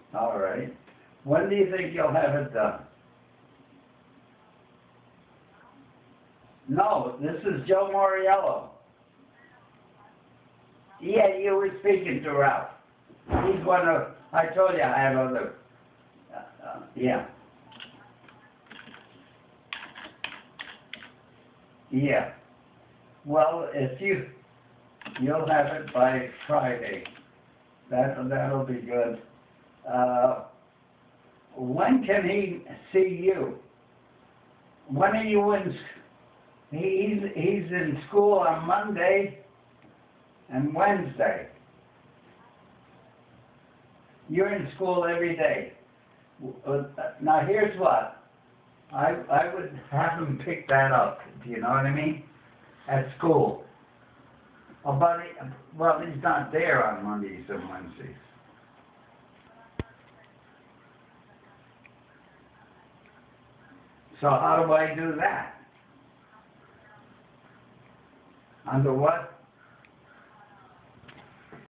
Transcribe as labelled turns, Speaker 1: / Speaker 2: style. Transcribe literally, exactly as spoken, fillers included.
Speaker 1: All right. When do you think you'll have it done? No, this is Joe Morello. Yeah, you were speaking to Ralph. He's one of, I told you I have other, uh, uh, yeah. Yeah. Well, if you, you'll have it by Friday. That, that'll be good. Uh, when can he see you? When are you in, he's, he's in school on Monday and Wednesday. You're in school every day. Uh, now here's what. I, I would have him pick that up, do you know what I mean? At school. Oh, but he, well, he's not there on Mondays and Wednesdays. So how do I do that? Under what?